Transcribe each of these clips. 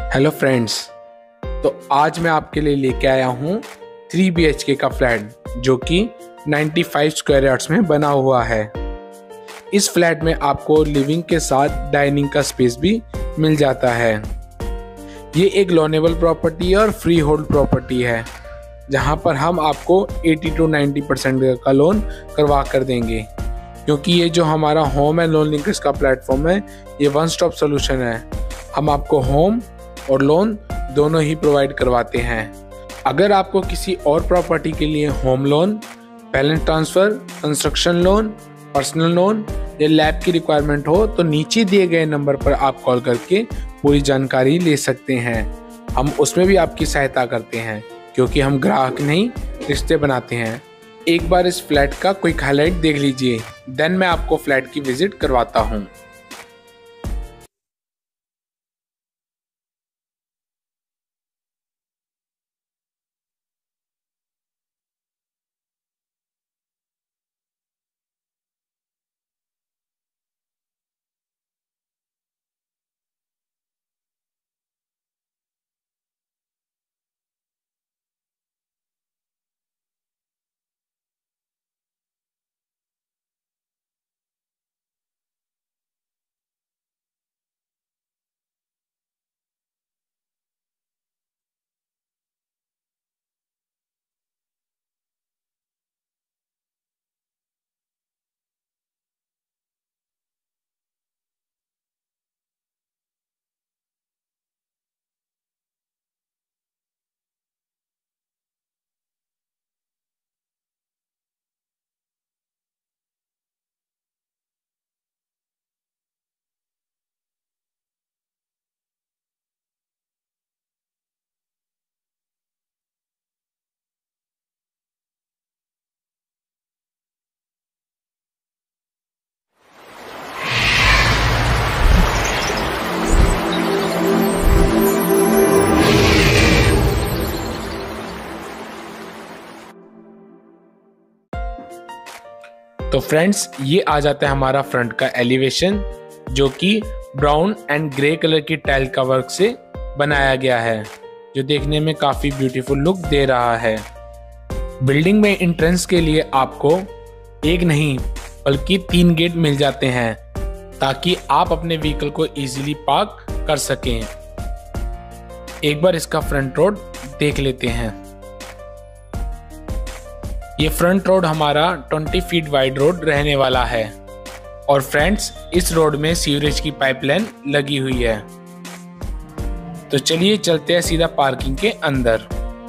Hello friends, तो आज मैं आपके लिए लेके आया हूँ 3 BHK का फ्लैट जो कि 95 स्क्वायर यार्ड्स में बना हुआ है। इस फ्लैट में आपको लिविंग के साथ डाइनिंग का स्पेस भी मिल जाता है। ये एक लोनेबल प्रॉपर्टी और फ्री होल्ड प्रॉपर्टी है जहाँ पर हम आपको 80 to 90% का लोन करवा कर देंगे, क्योंकि ये जो हमारा होम एंड लोन लिंकर्स का प्लेटफॉर्म है ये वन स्टॉप सोल्यूशन है। हम आपको होम और लोन दोनों ही प्रोवाइड करवाते हैं। अगर आपको किसी और प्रॉपर्टी के लिए home loan, balance transfer, construction loan, personal loan या लैब की रिक्वायरमेंट हो तो नीचे दिए गए नंबर पर आप कॉल करके पूरी जानकारी ले सकते हैं। हम उसमें भी आपकी सहायता करते हैं क्योंकि हम ग्राहक नहीं रिश्ते बनाते हैं। एक बार इस फ्लैट का क्विक हाईलाइट देख लीजिए, देन मैं आपको फ्लैट की विजिट करवाता हूँ। तो फ्रेंड्स, ये आ जाता है हमारा फ्रंट का एलिवेशन जो कि ब्राउन एंड ग्रे कलर की टाइल का वर्क से बनाया गया है, जो देखने में काफ़ी ब्यूटीफुल लुक दे रहा है। बिल्डिंग में एंट्रेंस के लिए आपको एक नहीं बल्कि 3 गेट मिल जाते हैं ताकि आप अपने व्हीकल को इजीली पार्क कर सकें। एक बार इसका फ्रंट रोड देख लेते हैं। ये फ्रंट रोड हमारा 20 फीट वाइड रोड रहने वाला है और फ्रेंड्स, इस रोड में सीवरेज की पाइपलाइन लगी हुई है। तो चलिए चलते हैं सीधा पार्किंग के अंदर।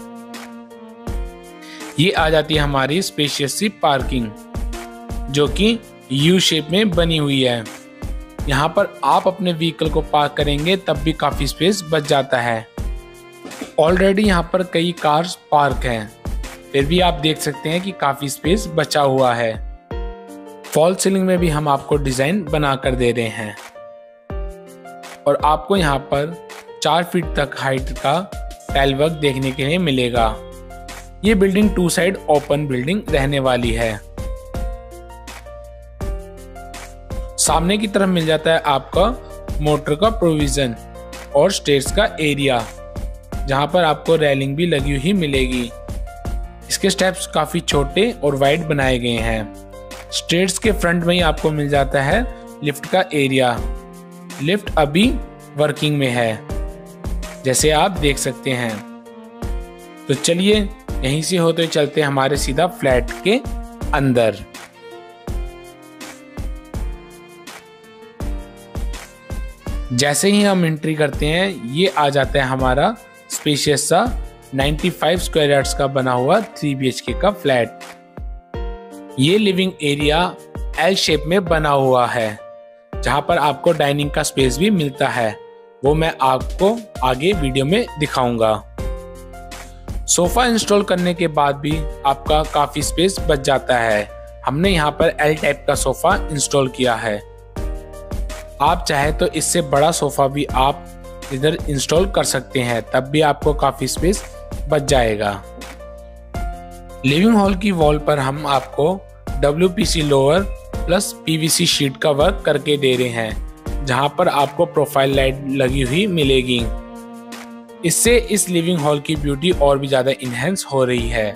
ये आ जाती है हमारी स्पेशियस सी पार्किंग जो कि यू शेप में बनी हुई है। यहाँ पर आप अपने व्हीकल को पार्क करेंगे तब भी काफी स्पेस बच जाता है। ऑलरेडी यहाँ पर कई कार्स पार्क हैं, फिर भी आप देख सकते हैं कि काफी स्पेस बचा हुआ है। फॉल सीलिंग में भी हम आपको डिजाइन बना कर दे रहे हैं और आपको यहाँ पर 4 फीट तक हाइट का टाइल वर्क देखने के लिए मिलेगा। ये बिल्डिंग 2 साइड ओपन बिल्डिंग रहने वाली है। सामने की तरफ मिल जाता है आपका मोटर का प्रोविजन और स्टेयर्स का एरिया, जहां पर आपको रेलिंग भी लगी हुई मिलेगी। इसके स्टेप्स काफी छोटे और वाइड बनाए गए हैं। स्टेयर्स के फ्रंट में ही आपको मिल जाता है लिफ्ट का एरिया। लिफ्ट अभी वर्किंग में है, जैसे आप देख सकते हैं। तो चलिए यहीं से होते चलते हमारे सीधा फ्लैट के अंदर। जैसे ही हम एंट्री करते हैं, ये आ जाता है हमारा स्पेशियस सा 95 स्क्वायर यार्ड्स का बना हुआ 3 BHK का फ्लैट। ये लिविंग एरिया एल शेप में बना हुआ है जहां पर आपको डाइनिंग का स्पेस भी मिलता है, वो मैं आपको आगे वीडियो में दिखाऊंगा। सोफा इंस्टॉल करने के बाद भी आपका काफी स्पेस बच जाता है। हमने यहाँ पर एल टाइप का सोफा इंस्टॉल किया है। आप चाहे तो इससे बड़ा सोफा भी आप इधर इंस्टॉल कर सकते हैं, तब भी आपको काफी स्पेस बच जाएगा। लिविंग हॉल की वॉल पर हम आपको WPC lower plus PVC sheet का वर्क करके दे रहे हैं, जहां पर आपको प्रोफाइल लाइट लगी हुई मिलेगी। इससे इस लिविंग हॉल की ब्यूटी और भी ज़्यादा इनहेंस हो रही है।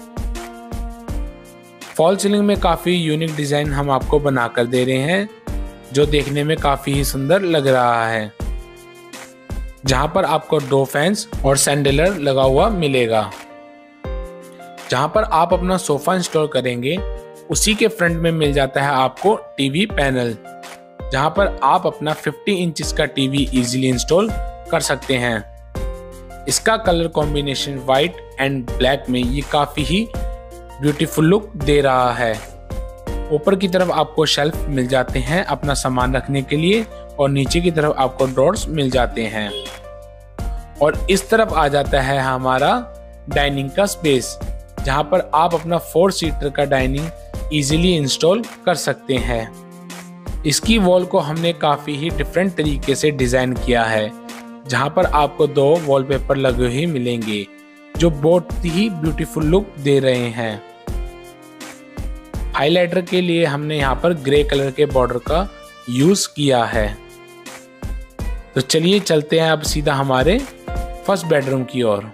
फॉल सीलिंग में काफ़ी यूनिक डिज़ाइन हम आपको बनाकर दे रहे हैं, जो देखने में काफ़ी ही सुंदर लग रहा है, जहां पर आपको 2 फैंस और सैंडलर लगा हुआ मिलेगा। जहां पर आप अपना सोफा इंस्टॉल करेंगे उसी के फ्रंट में मिल जाता है आपको टीवी पैनल, जहां पर आप अपना 50 इंचेस का टीवी इजीली इंस्टॉल कर सकते हैं। इसका colour combination white and black में ये काफ़ी ही ब्यूटीफुल लुक दे रहा है। ऊपर की तरफ आपको शेल्फ मिल जाते हैं अपना सामान रखने के लिए, और नीचे की तरफ आपको ड्रॉर्स मिल जाते हैं। और इस तरफ आ जाता है हमारा डाइनिंग का स्पेस, जहां पर आप अपना 4 सीटर का डाइनिंग इजीली इंस्टॉल कर सकते हैं। इसकी वॉल को हमने काफ़ी ही डिफरेंट तरीके से डिज़ाइन किया है, जहां पर आपको 2 वॉलपेपर लगे हुए मिलेंगे, जो बहुत ही ब्यूटीफुल लुक दे रहे हैं। हाइलाइटर के लिए हमने यहाँ पर ग्रे कलर के बॉर्डर का यूज किया है। तो चलिए चलते हैं अब सीधा हमारे फर्स्ट बेडरूम की ओर।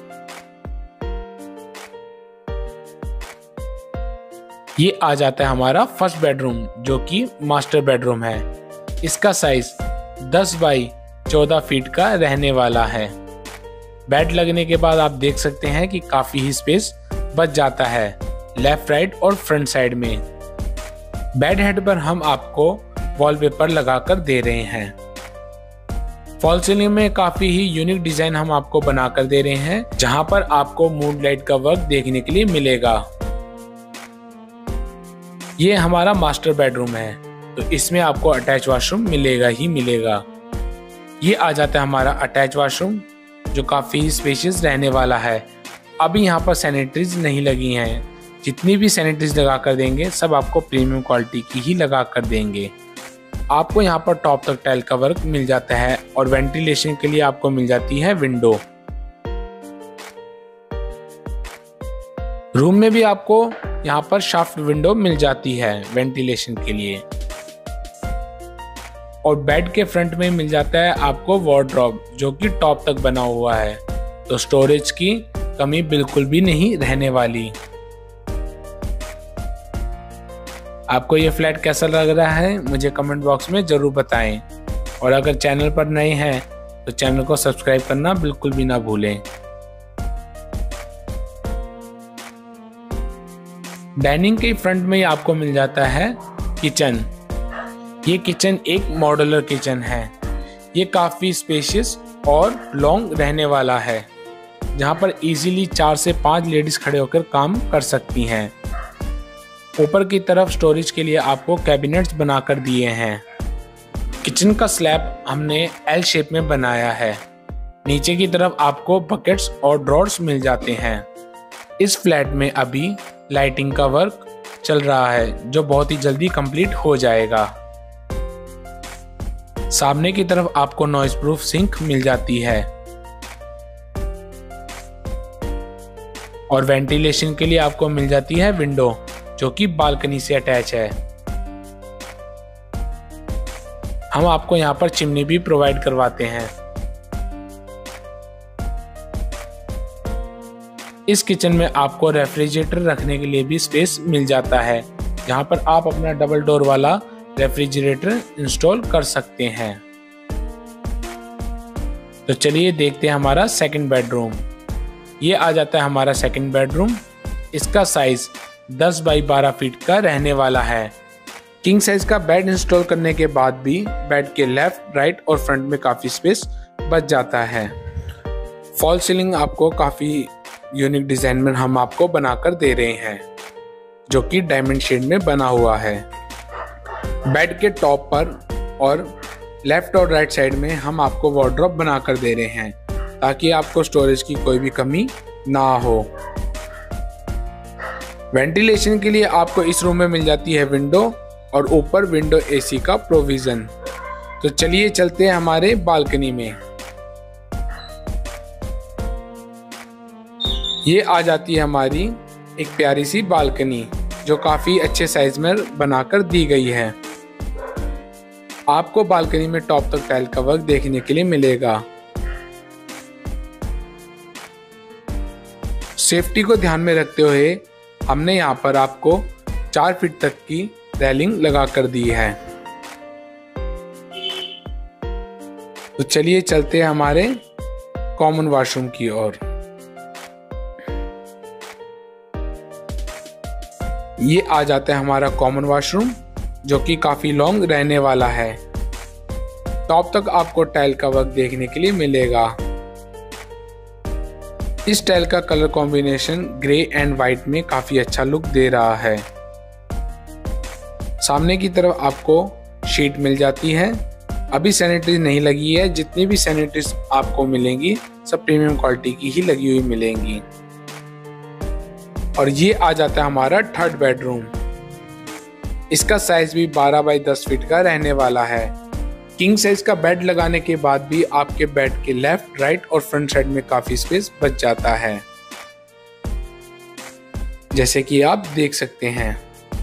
ये आ जाता है हमारा फर्स्ट बेडरूम, जो कि मास्टर बेडरूम है। इसका साइज 10 बाई 14 फीट का रहने वाला है। बेड लगने के बाद आप देख सकते हैं कि काफी ही स्पेस बच जाता है लेफ्ट, राइट और फ्रंट साइड में। बेड हेड पर हम आपको वॉलपेपर लगाकर दे रहे हैं। फॉल सीलिंग में काफी ही यूनिक डिजाइन हम आपको बनाकर दे रहे हैं, जहां पर आपको मूनलाइट का वर्क देखने के लिए मिलेगा। ये हमारा मास्टर बेडरूम है, तो इसमें आपको अटैच वॉशरूम मिलेगा ही मिलेगा। ये आ जाता है हमारा अटैच वॉशरूम, जो काफी स्पेशियस रहने वाला है। अभी यहाँ पर सैनिटरीज नहीं लगी हैं, जितनी भी सैनिटरीज लगा कर देंगे सब आपको प्रीमियम क्वालिटी की ही लगा कर देंगे। आपको यहाँ पर टॉप तक टाइल का वर्क मिल जाता है, और वेंटिलेशन के लिए आपको मिल जाती है विंडो। रूम में भी आपको यहाँ पर शाफ्ट विंडो मिल जाती है वेंटिलेशन के लिए। और बेड के फ्रंट में मिल जाता है आपको वार्डरोब, जो कि टॉप तक बना हुआ है, तो स्टोरेज की कमी बिल्कुल भी नहीं रहने वाली। आपको ये फ्लैट कैसा लग रहा है मुझे कमेंट बॉक्स में जरूर बताएं, और अगर चैनल पर नए हैं तो चैनल को सब्सक्राइब करना बिल्कुल भी ना भूलें। डाइनिंग के फ्रंट में आपको मिल जाता है किचन। ये किचन एक मॉड्यूलर किचन है। ये काफ़ी स्पेशियस और लॉन्ग रहने वाला है, जहाँ पर इजीली 4 से 5 लेडीज खड़े होकर काम कर सकती हैं। ऊपर की तरफ स्टोरेज के लिए आपको कैबिनेट्स बनाकर दिए हैं। किचन का स्लैब हमने एल शेप में बनाया है। नीचे की तरफ आपको बकेट्स और ड्रॉर्स मिल जाते हैं। इस फ्लैट में अभी लाइटिंग का वर्क चल रहा है, जो बहुत ही जल्दी कंप्लीट हो जाएगा। सामने की तरफ आपको नॉइज प्रूफ सिंक मिल जाती है, और वेंटिलेशन के लिए आपको मिल जाती है विंडो, जो कि बालकनी से अटैच है। हम आपको यहाँ पर चिमनी भी प्रोवाइड करवाते हैं। इस किचन में आपको रेफ्रिजरेटर रखने के लिए भी स्पेस मिल जाता है, जहां पर आप अपना डबल डोर वाला रेफ्रिजरेटर इंस्टॉल कर सकते हैं। तो चलिए देखते हैं हमारा सेकंड बेडरूम। ये आ जाता है हमारा सेकंड बेडरूम। इसका साइज 10 बाई 12 फीट का रहने वाला है। किंग साइज का बेड इंस्टॉल करने के बाद भी बेड के लेफ्ट, राइट और फ्रंट में काफी स्पेस बच जाता है। फॉल सीलिंग आपको काफी यूनिक डिजाइन में हम आपको बनाकर दे रहे हैं, जो कि डायमंड शेड में बना हुआ है। बेड के टॉप पर और लेफ्ट और राइट साइड में हम आपको वार्डरोब बनाकर दे रहे हैं, ताकि आपको स्टोरेज की कोई भी कमी ना हो। वेंटिलेशन के लिए आपको इस रूम में मिल जाती है विंडो, और ऊपर विंडो एसी का प्रोविजन। तो चलिए चलते हैं हमारे बालकनी में। ये आ जाती है हमारी एक प्यारी सी बालकनी, जो काफी अच्छे साइज में बनाकर दी गई है। आपको बालकनी में टॉप तक टाइल का वर्क देखने के लिए मिलेगा। सेफ्टी को ध्यान में रखते हुए हमने यहाँ पर आपको 4 फीट तक की रेलिंग लगा कर दी है। तो चलिए चलते हैं हमारे कॉमन वॉशरूम की ओर। ये आ जाता है हमारा कॉमन वॉशरूम, जो कि काफी लॉन्ग रहने वाला है। टॉप तक आपको टाइल का वर्क देखने के लिए मिलेगा। इस टाइल का colour combination grey and white में काफी अच्छा लुक दे रहा है। सामने की तरफ आपको शीट मिल जाती है। अभी सैनिटरीज नहीं लगी है, जितनी भी सैनिटरीज आपको मिलेंगी सब प्रीमियम क्वालिटी की ही लगी हुई मिलेंगी। और ये आ जाता है हमारा थर्ड बेडरूम। इसका साइज भी 12 बाई 10 फीट का रहने वाला है। किंग साइज का बेड लगाने के बाद भी आपके बेड के लेफ्ट, राइट और फ्रंट साइड में काफी स्पेस बच जाता है, जैसे कि आप देख सकते हैं।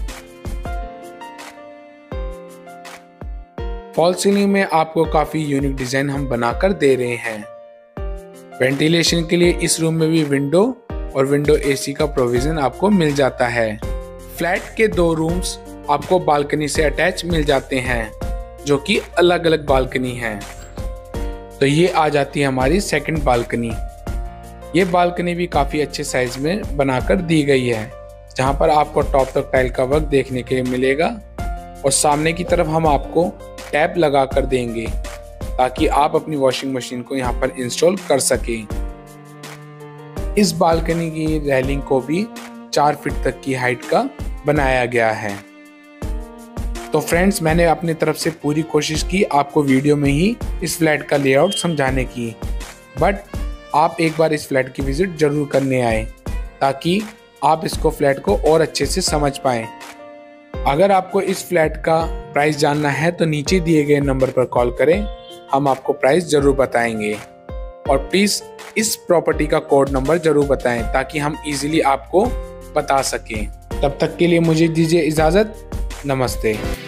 फॉल सीलिंग में आपको काफी यूनिक डिजाइन हम बनाकर दे रहे हैं। वेंटिलेशन के लिए इस रूम में भी विंडो और विंडो एसी का प्रोविजन आपको मिल जाता है। फ्लैट के 2 रूम्स आपको बालकनी से अटैच मिल जाते हैं, जो कि अलग अलग बालकनी है। तो ये आ जाती है हमारी सेकंड बालकनी। ये बालकनी भी काफी अच्छे साइज में बनाकर दी गई है, जहां पर आपको टॉप तक टाइल का वर्क देखने के लिए मिलेगा। और सामने की तरफ हम आपको टैप लगा कर देंगे ताकि आप अपनी वॉशिंग मशीन को यहाँ पर इंस्टॉल कर सकें। इस बालकनी की रेलिंग को भी 4 फीट तक की हाइट का बनाया गया है। तो फ्रेंड्स, मैंने अपनी तरफ से पूरी कोशिश की आपको वीडियो में ही इस फ्लैट का लेआउट समझाने की, बट आप एक बार इस फ्लैट की विजिट जरूर करने आए ताकि आप इसको फ्लैट को और अच्छे से समझ पाएं। अगर आपको इस फ्लैट का प्राइस जानना है तो नीचे दिए गए नंबर पर कॉल करें, हम आपको प्राइस जरूर बताएंगे। और प्लीज इस प्रॉपर्टी का कोड नंबर जरूर बताएं ताकि हम इजीली आपको बता सकें। तब तक के लिए मुझे दीजिए इजाजत। नमस्ते।